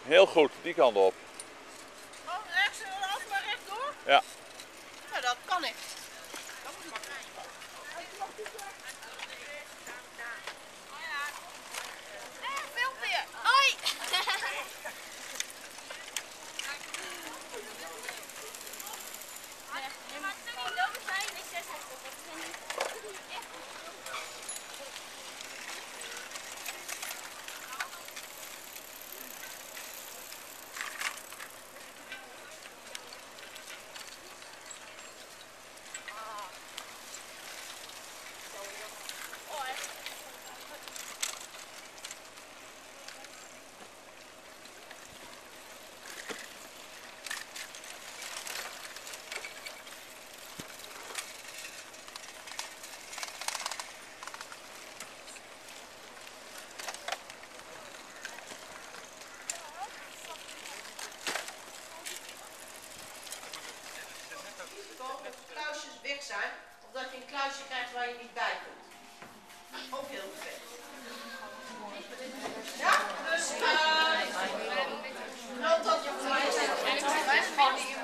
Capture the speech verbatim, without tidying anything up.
Heel goed, die kant op. Oh, rechts en dan maar rechtdoor? Ja. Nou, dat kan ik. Eh, filmpje. Hoi! Je mag er niet lopen zijn, ik zet het op. Dat vind ik echt. Kluisjes weg zijn, of dat je een kluisje krijgt waar je niet bij kunt. Ook heel vet. Ja, dus uh, nood dat je